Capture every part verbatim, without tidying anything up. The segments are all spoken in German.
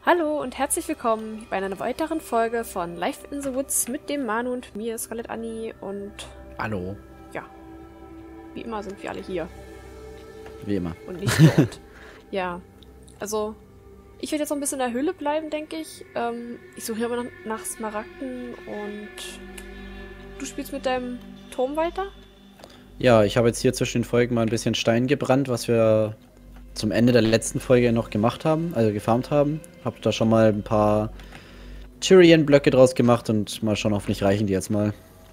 Hallo und herzlich willkommen bei einer weiteren Folge von Life in the Woods mit dem Manu und mir, Scarlet Annie, und Hallo. ja, wie immer sind wir alle hier. Wie immer. Und nicht dort. Ja, also ich werde jetzt noch ein bisschen in der Höhle bleiben, denke ich. Ähm, ich suche hier aber noch nach Smaragden und du spielst mit deinem Turm weiter? Ja, ich habe jetzt hier zwischen den Folgen mal ein bisschen Stein gebrannt, was wir zum Ende der letzten Folge noch gemacht haben, also gefarmt haben. Hab da schon mal ein paar Tyrion-Blöcke draus gemacht und mal schauen, hoffentlich reichen die jetzt mal.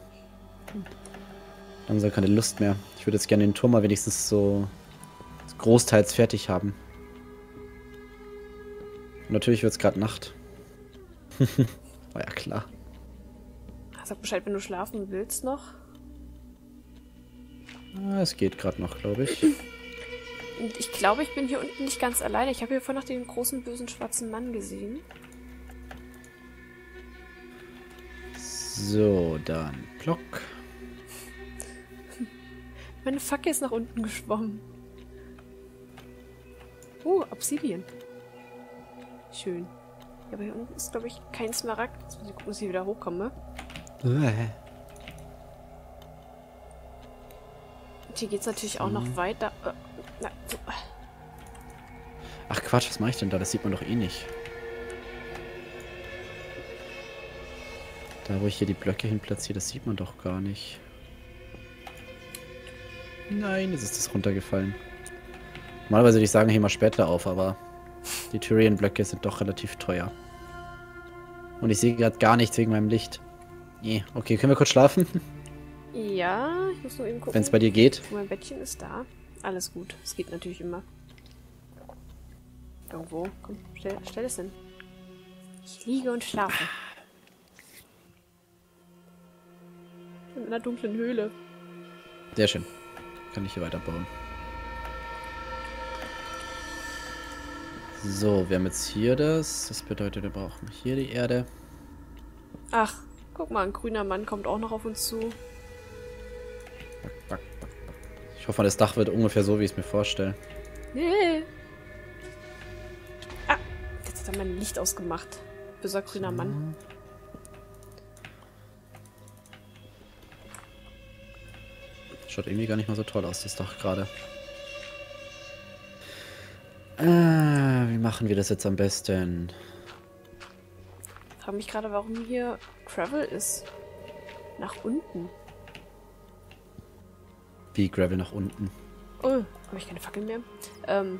Langsam keine Lust mehr. Ich würde jetzt gerne den Turm mal wenigstens so großteils fertig haben. Und natürlich wird es gerade Nacht. War ja klar. Sag Bescheid, wenn du schlafen willst noch. Ah, es geht gerade noch, glaube ich. Und ich glaube, ich bin hier unten nicht ganz alleine. Ich habe hier vorhin noch den großen, bösen, schwarzen Mann gesehen. So, dann Block. Meine Fackel ist nach unten geschwommen. Oh, Obsidian. Schön. Ja, aber hier unten ist, glaube ich, kein Smaragd. Jetzt muss ich gucken, dass ich wieder hochkomme. Äh. Und hier geht es natürlich auch noch weiter. Äh, na, so. Ach Quatsch, was mache ich denn da? Das sieht man doch eh nicht. Da, wo ich hier die Blöcke hin platziere, das sieht man doch gar nicht. Nein, jetzt ist das runtergefallen. Normalerweise würde ich sagen, hier mal später auf, aber die Tyrion-Blöcke sind doch relativ teuer. Und ich sehe gerade gar nichts wegen meinem Licht. Nee. Okay, können wir kurz schlafen? Ja, ich muss nur eben gucken. Wenn es bei dir geht. Mein Bettchen ist da. Alles gut. Es geht natürlich immer. Irgendwo. Komm, stell, stell es hin. Ich liege und schlafe. In einer dunklen Höhle. Sehr schön. Kann ich hier weiterbauen. So, wir haben jetzt hier das. Das bedeutet, wir brauchen hier die Erde. Ach, guck mal, ein grüner Mann kommt auch noch auf uns zu. Ich hoffe, das Dach wird ungefähr so, wie ich es mir vorstelle. Nee. Ah, jetzt hat er mein Licht ausgemacht. Böser grüner Mann. Schaut irgendwie gar nicht mal so toll aus, das Dach gerade. Äh, wie machen wir das jetzt am besten? Ich frage mich gerade, warum hier Gravel ist. Nach unten. Wie Gravel nach unten? Oh, habe ich keine Fackel mehr? Ähm.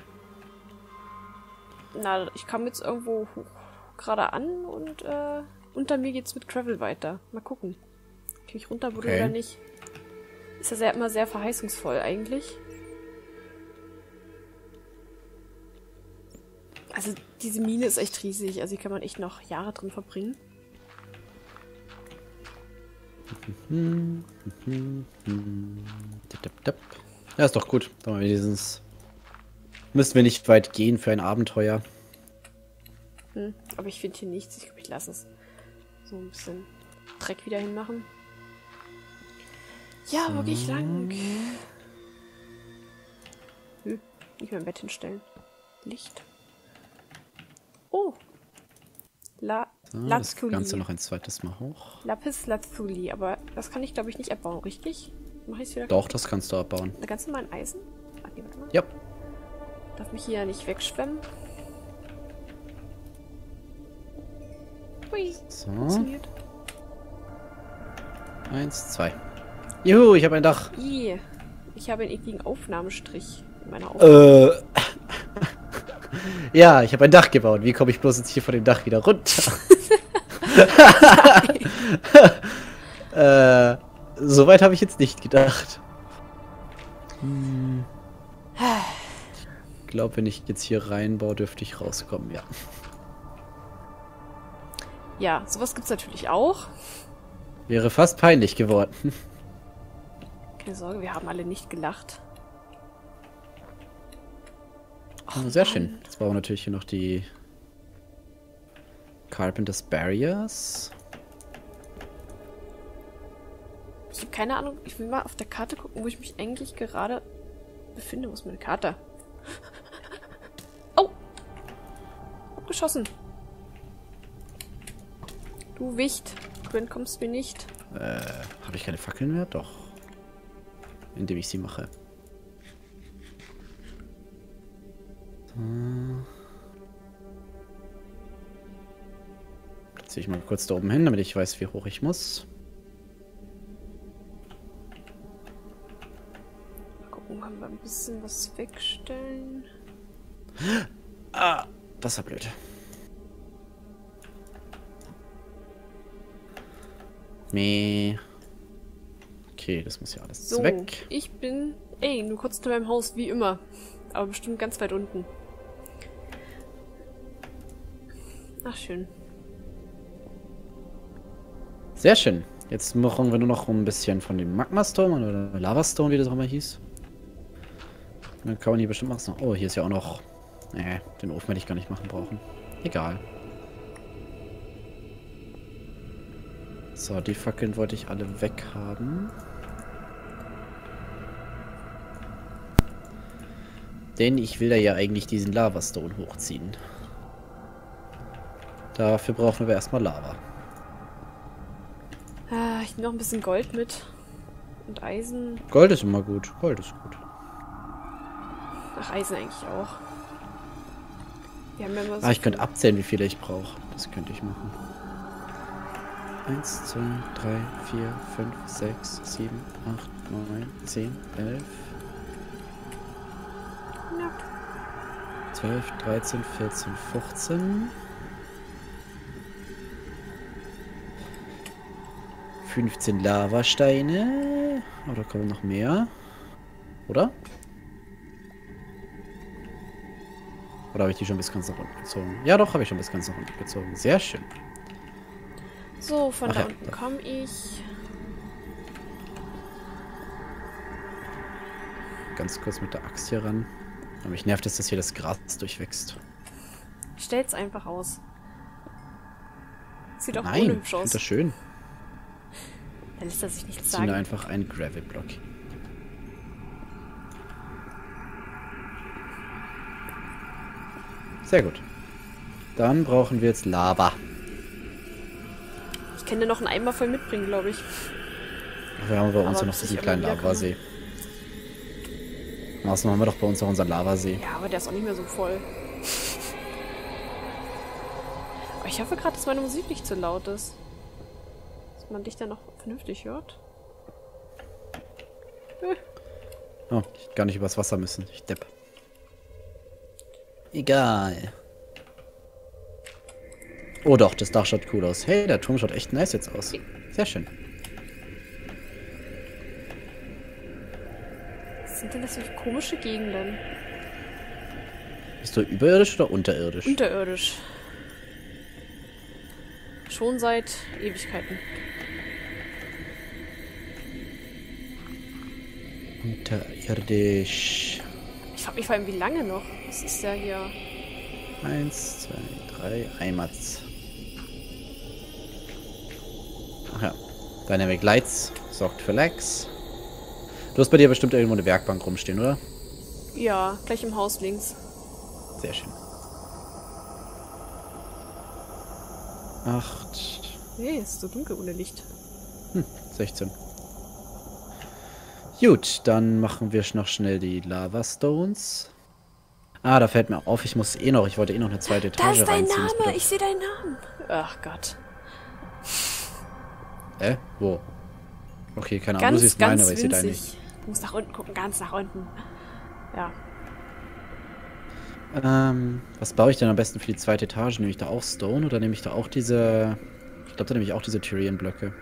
Na, ich kam jetzt irgendwo hoch, gerade an und äh, unter mir geht's mit Gravel weiter. Mal gucken. Kann ich runterbuddeln Okay. oder nicht? Ist ja sehr, immer sehr verheißungsvoll eigentlich. Also diese Mine ist echt riesig. Also hier kann man echt noch Jahre drin verbringen. Ja, ist doch gut. Dann haben wir dieses... Müssen wir nicht weit gehen für ein Abenteuer. Hm, aber ich finde hier nichts. Ich glaube, ich lasse es. So ein bisschen Dreck wieder hinmachen. Ja, So. wo gehe ich lang? Hm, nicht mein Bett hinstellen. Licht. Oh. La So, das Lazuli. Ganze noch ein zweites Mal hoch. Lapis Lazuli. Aber das kann ich, glaube ich, nicht abbauen, richtig? Mache ich es wieder? Doch, das kannst du abbauen. Eine ganz normalen Eisen? Ach, nee, warte mal. Ja. Darf mich hier ja nicht wegschwemmen. Hui. So. Funktioniert. Eins, zwei. Juhu, ich habe ein Dach. Ih, ich habe einen ekligen Aufnahmestrich in meiner Aufnahme. Äh. Ja, ich habe ein Dach gebaut. Wie komme ich bloß jetzt hier von dem Dach wieder runter? äh, Soweit habe ich jetzt nicht gedacht. Hm. Ich glaube, wenn ich jetzt hier reinbaue, dürfte ich rauskommen, ja. Ja, sowas gibt's natürlich auch. Wäre fast peinlich geworden. Keine Sorge, wir haben alle nicht gelacht. Oh, sehr schön. Jetzt brauchen wir natürlich hier noch die Carpenter's Barriers. Ich habe keine Ahnung, ich will mal auf der Karte gucken, wo ich mich eigentlich gerade befinde. Wo ist meine Karte? Oh! Abgeschossen. Du Wicht. Du entkommst mir nicht. Äh, habe ich keine Fackeln mehr? Doch. Indem ich sie mache. So. Platziere ich mal kurz da oben hin, damit ich weiß, wie hoch ich muss. Mal gucken, können wir ein bisschen was wegstellen. Ah, das war blöd. Meh. Okay, das muss ja alles So, weg. ich bin, ey, nur kurz zu meinem Haus, wie immer. Aber bestimmt ganz weit unten. Ach, schön. Sehr schön. Jetzt machen wir nur noch ein bisschen von dem Magma Stone oder Lava Stone, wie das auch immer hieß. Und dann kann man hier bestimmt machen. Oh, hier ist ja auch noch... Nee, den Ofen hätte ich gar nicht machen brauchen. Egal. So, die Fackeln wollte ich alle weghaben. Denn ich will da ja eigentlich diesen Lava Stone hochziehen. Dafür brauchen wir erstmal Lava. Ah, ich nehme noch ein bisschen Gold mit. Und Eisen. Gold ist immer gut. Gold ist gut. Ach, Eisen eigentlich auch. Wir haben ja immer so Ah, ich könnte abzählen, wie viele ich brauche. Das könnte ich machen. eins, zwei, drei, vier, fünf, sechs, sieben, acht, neun, zehn, elf, Ja. zwölf, dreizehn, vierzehn, fünfzehn. fünfzehn Lavasteine. Oh, da kommen noch mehr. Oder? Oder habe ich die schon bis ganz nach unten gezogen? Ja, doch, habe ich schon bis ganz nach unten gezogen. Sehr schön. So, von Ach da ja, unten da. komme ich. Ganz kurz mit der Axt hier ran. Aber mich nervt es, dass hier das Gras durchwächst. Stell's einfach aus. Sieht auch Nein, unhübsch ich finde aus. das schön. Da lässt er sich nichts Ich ziehe sagen. einfach einen Gravel-Block. Sehr gut. Dann brauchen wir jetzt Lava. Ich kann dir noch einen Eimer voll mitbringen, glaube ich. Wir haben bei uns Aber ja noch bis diesen ich kleinen irgendwann Lavasee. Außerdem haben wir doch bei uns noch unseren Lavasee. Ja, aber der ist auch nicht mehr so voll. Aber ich hoffe gerade, dass meine Musik nicht zu laut ist. Dass man dich dann noch vernünftig hört. Oh, ich hätte gar nicht übers Wasser müssen. Ich depp. Egal. Oh doch, das Dach schaut cool aus. Hey, der Turm schaut echt nice jetzt aus. Sehr schön. Was sind denn das für komische Gegenden? Bist du überirdisch oder unterirdisch? Unterirdisch. Schon seit Ewigkeiten. Unterirdisch. Ich frage mich vor allem, wie lange noch? Das ist ja hier... Eins, zwei, drei, Eimatz. Ach ja. Dynamic Lights sorgt für Lags. Du hast bei dir bestimmt irgendwo eine Werkbank rumstehen, oder? Ja, gleich im Haus links. Sehr schön. Acht. Nee, ist so dunkel ohne Licht. Hm, sechzehn. Gut, dann machen wir noch schnell die Lava Stones. Ah, da fällt mir auf, ich muss eh noch, ich wollte eh noch eine zweite Da Etage ist dein reinziehen. Das Name! bedeutet- Ich sehe deinen Namen! Ach Gott. Äh, wo? Okay, keine Ahnung, du Ganz, siehst meine, ganz aber ich sehe deine winzig. nicht. Du musst nach unten gucken, ganz nach unten. Ja. Ähm, was baue ich denn am besten für die zweite Etage? Nehme ich da auch Stone oder nehme ich da auch diese... Ich glaube, da nehme ich auch diese Tyrian-Blöcke.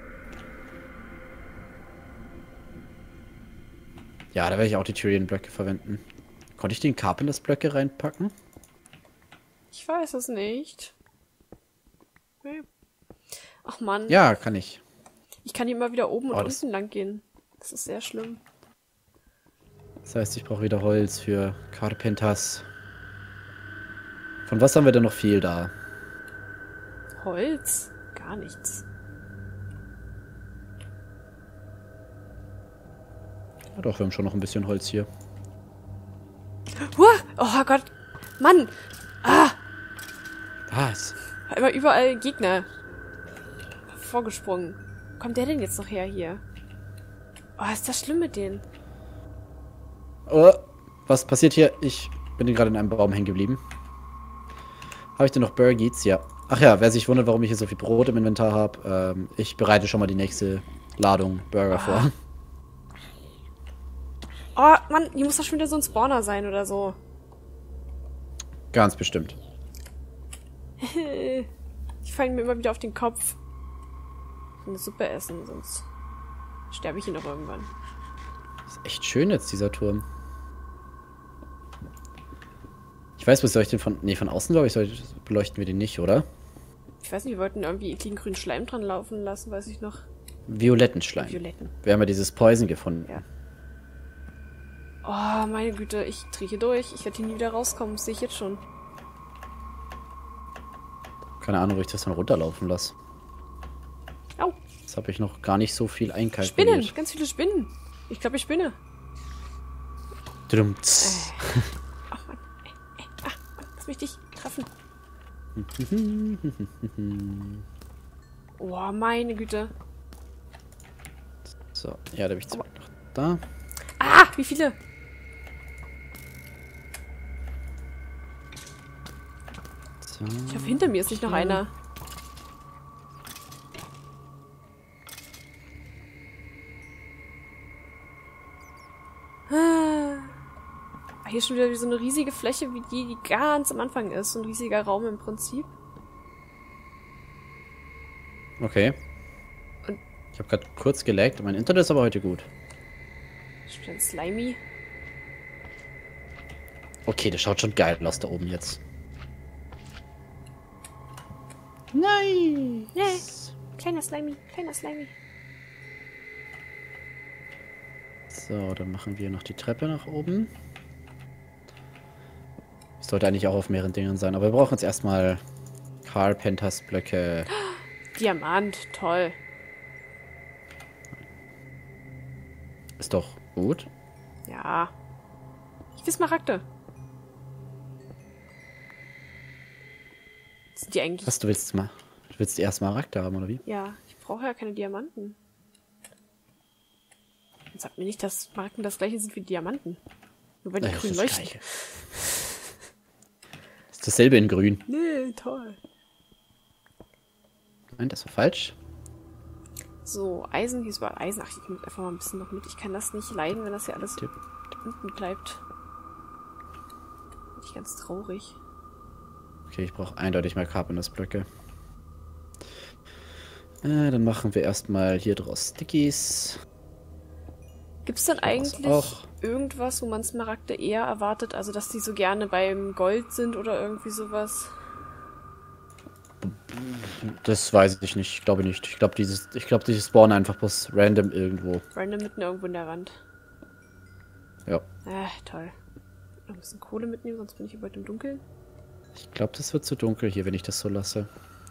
Ja, da werde ich auch die Tyrian-Blöcke verwenden. Konnte ich den Carpenters-Blöcke reinpacken? Ich weiß es nicht. Nee. Ach Mann. Ja, kann ich. Ich kann hier immer wieder oben und Oh, das- unten lang gehen. Das ist sehr schlimm. Das heißt, ich brauche wieder Holz für Carpenters. Von was haben wir denn noch viel da? Holz? Gar nichts. Ja, doch, wir haben schon noch ein bisschen Holz hier. Huah! Oh Gott! Mann! Ah! Was? Immer überall Gegner vorgesprungen. Wo kommt der denn jetzt noch her hier? Oh, ist das schlimm mit denen? Oh, was passiert hier? Ich bin gerade in einem Baum hängen geblieben. Habe ich denn noch Burgies? Ja. Ach ja, wer sich wundert, warum ich hier so viel Brot im Inventar habe, ähm, ich bereite schon mal die nächste Ladung Burger oh. vor. Oh, Mann, hier muss doch schon wieder so ein Spawner sein oder so. Ganz bestimmt. Die fallen mir immer wieder auf den Kopf. Ich will eine Suppe essen, sonst sterbe ich hier noch irgendwann. Ist echt schön jetzt, dieser Turm. Ich weiß, was soll ich denn von... Nee, von außen, glaube ich, soll ich, beleuchten wir den nicht, oder? Ich weiß nicht, wir wollten irgendwie ekligen grünen Schleim dran laufen lassen, weiß ich noch. Violetten Schleim. Violetten. Wir haben ja dieses Poison gefunden. Ja. Oh, meine Güte, ich drehe hier durch. Ich werde hier nie wieder rauskommen, das sehe ich jetzt schon. Keine Ahnung, wo ich das dann runterlaufen lasse. Au. Das habe ich noch gar nicht so viel einkalkuliert. Spinnen, ganz viele Spinnen. Ich glaube, ich spinne. Drumts. Äh. Ach, Mann. Ey, ey. Ach, Mann, lass mich dich treffen. Oh, meine Güte. So, ja, da bin ich zurück noch da. Ah, wie viele? So. Ich hoffe, hinter mir ist nicht noch Ja. einer. Ah, hier ist schon wieder so eine riesige Fläche, wie die, die ganz am Anfang ist. So ein riesiger Raum im Prinzip. Okay. Und- Ich habe gerade kurz gelaggt, mein Internet ist aber heute gut. Schon ein Slimy. Okay, das schaut schon geil aus da oben jetzt. Nein! Nee, kleiner Slimy, kleiner Slimy. So, dann machen wir noch die Treppe nach oben. Das sollte eigentlich auch auf mehreren Dingen sein, aber wir brauchen jetzt erstmal Carpenters Blöcke. Diamant, toll. Ist doch gut. Ja. Ich will Smaragde. Sind die eigentlich... Was, du willst mal? Du willst erst Smaragde haben, oder wie? Ja, ich brauche ja keine Diamanten. Und sag mir nicht, dass Smaragden das gleiche sind wie Diamanten. Nur weil die Äh, das grün ist das leuchten. Gleiche. Ist dasselbe in grün. Nee, toll. Nein, das war falsch. So, Eisen, hier ist überall Eisen. Ach, ich nehme einfach mal ein bisschen noch mit. Ich kann das nicht leiden, wenn das hier alles Tipp. unten bleibt. Bin ich ganz traurig. Okay, ich brauche eindeutig mehr Carpenters Blöcke. Äh, dann machen wir erstmal hier draus Stickies. Gibt es denn eigentlich auch. irgendwas, wo man Smaragde eher erwartet? Also, dass die so gerne beim Gold sind oder irgendwie sowas? Das weiß ich nicht. Ich glaube nicht. Ich glaube, dieses, ich glaube, die spawnen einfach bloß random irgendwo. Random mitten irgendwo in der Wand. Ja. Ah, toll. Noch ein bisschen Kohle mitnehmen, sonst bin ich hier bald im Dunkeln. Ich glaube, das wird zu dunkel hier, wenn ich das so lasse.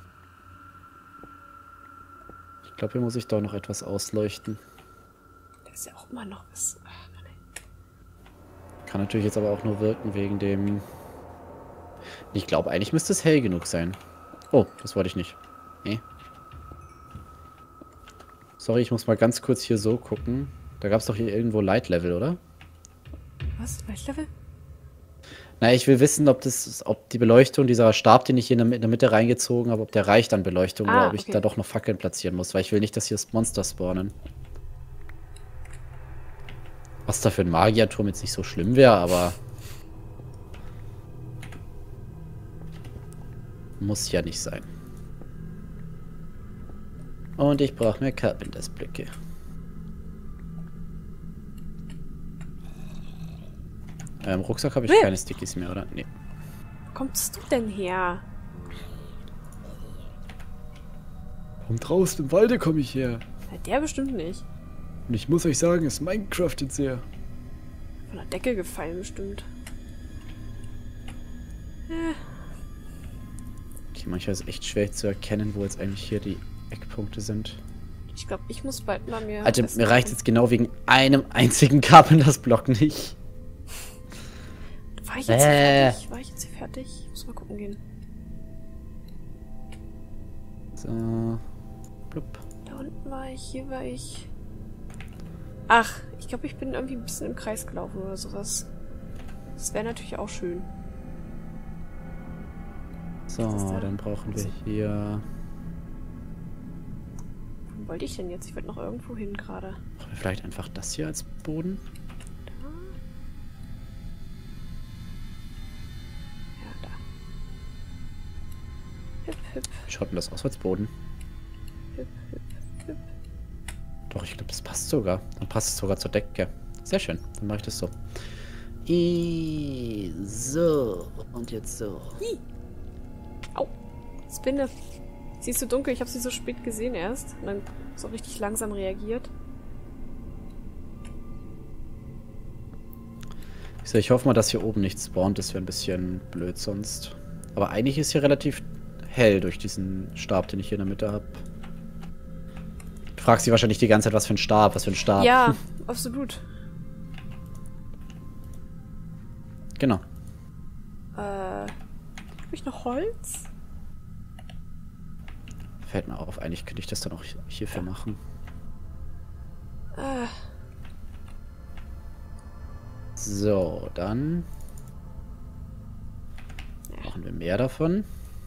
Ich glaube, hier muss ich doch noch etwas ausleuchten. Da ist ja auch immer noch was. Ach, Mann, ey. Kann natürlich jetzt aber auch nur wirken wegen dem... Ich glaube, eigentlich müsste es hell genug sein. Oh, das wollte ich nicht. Nee. Sorry, ich muss mal ganz kurz hier so gucken. Da gab es doch hier irgendwo Light Level, oder? Was? Light Level? Na, ich will wissen, ob das, ob die Beleuchtung, dieser Stab, den ich hier in der, in der Mitte reingezogen habe, ob der reicht an Beleuchtung Ah, oder ob ich okay. da doch noch Fackeln platzieren muss, weil ich will nicht, dass hier Monster spawnen. Was da für ein Magierturm jetzt nicht so schlimm wäre, aber... Muss ja nicht sein. Und ich brauche mehr Carpenters Blöcke. Im Rucksack habe ich Nee. keine Stickies mehr, oder? Nee. Wo kommst du denn her? Von draußen im Walde komme ich her. Na, der bestimmt nicht. Und ich muss euch sagen, es Minecraftet sehr. Von der Decke gefallen bestimmt. Äh, Okay, manchmal ist es echt schwer zu erkennen, wo jetzt eigentlich hier die Eckpunkte sind. ich glaube, ich muss bald mal mehr... Alter, essen mir reicht gehen. jetzt genau wegen einem einzigen Carpenters Block nicht. War ich jetzt Äh. hier fertig? War ich jetzt hier fertig? Ich muss mal gucken gehen. So. Blub. Da unten war ich, hier war ich. Ach, ich glaube, ich bin irgendwie ein bisschen im Kreis gelaufen oder sowas. Das wäre natürlich auch schön. So, dann brauchen wir hier... Wo wollte ich denn jetzt? Ich wollte noch irgendwo hin gerade. Brauchen wir vielleicht einfach das hier als Boden? Da. Ja, da. Hüp, hüp, Wie schaut denn das aus als Boden? hüp, hüp, hüp. Doch, ich glaube, das passt sogar. Dann passt es sogar zur Decke. Sehr schön. Dann mache ich das so. I so. Und jetzt so. Hi. Au. Spinne. Sie ist so dunkel. Ich habe sie so spät gesehen erst. Und dann so richtig langsam reagiert. Ich, so, ich hoffe mal, dass hier oben nichts spawnt. Das wäre ein bisschen blöd sonst. Aber eigentlich ist hier relativ hell durch diesen Stab, den ich hier in der Mitte habe. Du fragst sie wahrscheinlich die ganze Zeit, was für ein Stab, was für ein Stab. Ja, absolut. Genau. Äh, habe ich noch Holz? Fällt mir auf, eigentlich könnte ich das dann auch hierfür machen. Äh, So, dann machen wir mehr davon.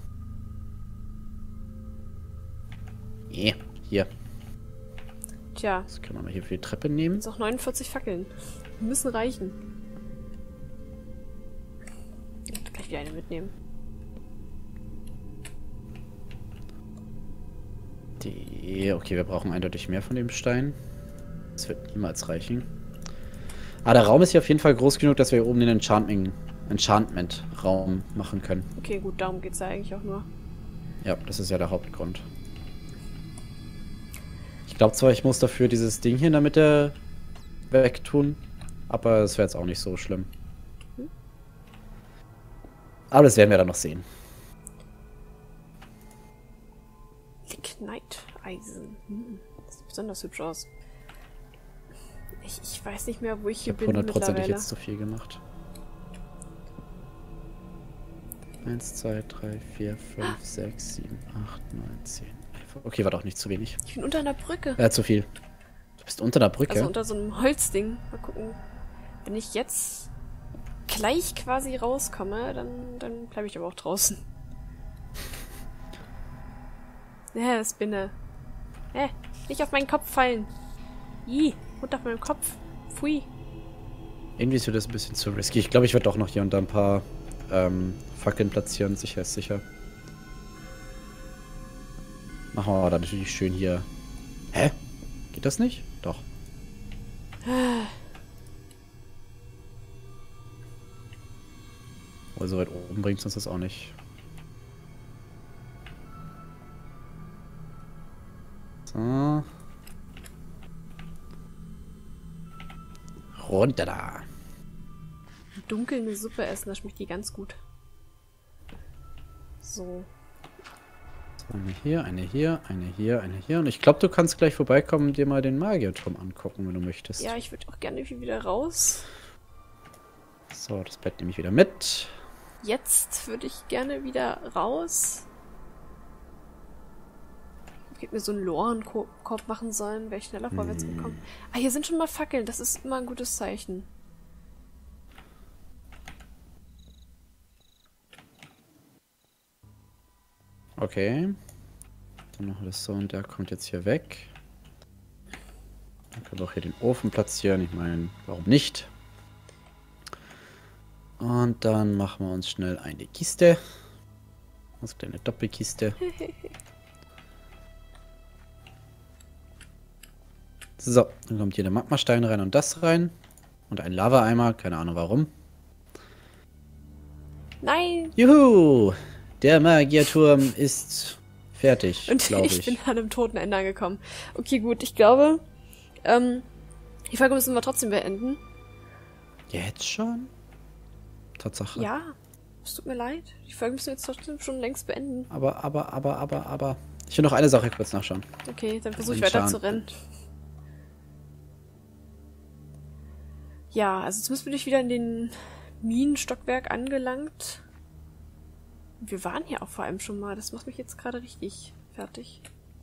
Yeah, hier. tja, Das können wir mal hier für die Treppe nehmen. jetzt noch neunundvierzig Fackeln. Müssen reichen. Ich will gleich wieder eine mitnehmen. Die, okay, wir brauchen eindeutig mehr von dem Stein. Das wird niemals reichen. Aber der Raum ist hier auf jeden Fall groß genug, dass wir hier oben den Enchanting, Enchantment-Raum machen können. Okay, gut, darum geht's ja eigentlich auch nur. Ja, das ist ja der Hauptgrund. Ich glaube zwar, ich muss dafür dieses Ding hier in der Mitte wegtun, aber es wäre jetzt auch nicht so schlimm. Hm? Aber das werden wir dann noch sehen. Lignite-Eisen. Hm, das sieht besonders hübsch aus. Ich, ich weiß nicht mehr, wo ich Ich hier habe bin hundertprozentig mittlerweile. jetzt zu viel gemacht. eins, zwei, drei, vier, fünf, sechs, sieben, acht, neun, zehn, elf. Okay, war doch nicht zu wenig. Ich bin unter einer Brücke. Äh, zu viel. Du bist unter der Brücke? Also unter so einem Holzding. Mal gucken. Wenn ich jetzt gleich quasi rauskomme, dann, dann bleibe ich aber auch draußen. Ja, Spinne. Hä? Nicht auf meinen Kopf fallen. Ih, runter auf meinen Kopf. Pfui. Irgendwie ist mir das ein bisschen zu risky. Ich glaube, ich werde doch noch hier und da ein paar ähm, Fackeln platzieren. Sicher ist sicher. Machen wir aber dann natürlich schön hier. Hä? Geht das nicht? Doch. Aber so weit oben bringt uns das auch nicht. So. Runter da. Dunkel eine Suppe essen, das schmeckt die ganz gut. So. So, eine hier, eine hier, eine hier, eine hier. Und ich glaube, du kannst gleich vorbeikommen und dir mal den Magierturm angucken, wenn du möchtest. Ja, ich würde auch gerne irgendwie wieder raus. So, das Bett nehme ich wieder mit. Jetzt würde ich gerne wieder raus. Ich hätte mir so einen Lorenkorb machen sollen, wäre ich schneller vorwärts Hm. gekommen. Ah, hier sind schon mal Fackeln, das ist immer ein gutes Zeichen. Okay. Dann machen wir das so und der kommt jetzt hier weg. Dann können wir auch hier den Ofen platzieren. Ich meine, warum nicht? Und dann machen wir uns schnell eine Kiste. Also eine Doppelkiste. So, dann kommt hier der Magmastein rein und das rein. Und ein Lava-Eimer, keine Ahnung warum. Nein! Juhu! Der Magierturm ist fertig, Und glaube ich ich. bin an einem toten Ende angekommen. Okay, gut, ich glaube, ähm, die Folge müssen wir trotzdem beenden. Jetzt schon? Tatsache. Ja, es tut mir leid. Die Folge müssen wir jetzt trotzdem schon längst beenden. Aber, aber, aber, aber, aber. Ich will noch eine Sache kurz nachschauen. Okay, dann versuche ich Enchant- weiter zu rennen. Ja, also jetzt müssen wir dich wieder in den Minenstockwerk angelangt. Wir waren hier auch vor allem schon mal. Das macht mich jetzt gerade richtig fertig.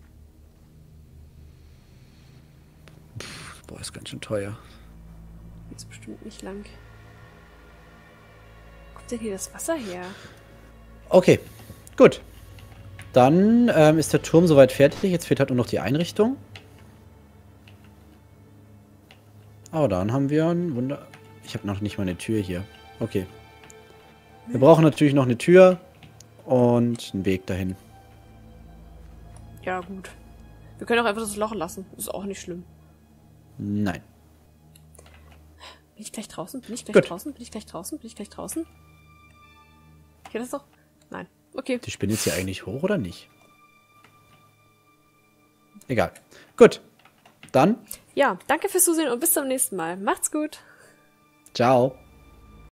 Pff, boah, ist ganz schön teuer. Jetzt bestimmt nicht lang. Wo kommt denn hier das Wasser her? Okay, gut. Dann ähm, ist der Turm soweit fertig. Jetzt fehlt halt nur noch die Einrichtung. Aber dann haben wir ein Wunder... Ich habe noch nicht mal eine Tür hier. Okay. Wir brauchen natürlich noch eine Tür und einen Weg dahin. Ja, gut. Wir können auch einfach das Loch lassen. Ist auch nicht schlimm. Nein. Bin ich gleich draußen? Bin ich gleich Gut. draußen? Bin ich gleich draußen? Bin ich gleich draußen? Geht das doch? Nein. Okay. Die Spinne ist ja eigentlich hoch oder nicht? Egal. Gut. Dann. Ja, danke fürs Zusehen und bis zum nächsten Mal. Macht's gut. Ciao.